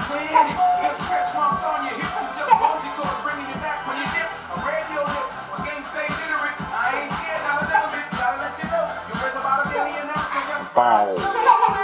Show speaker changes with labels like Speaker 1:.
Speaker 1: plenty. Lip stretch marks on your hips is just bungee cords bringing you back when you dip. I'm radio lips, my gang stay literate. I ain't scared, not a little bit. Gotta let you know, you read about a million ounce, just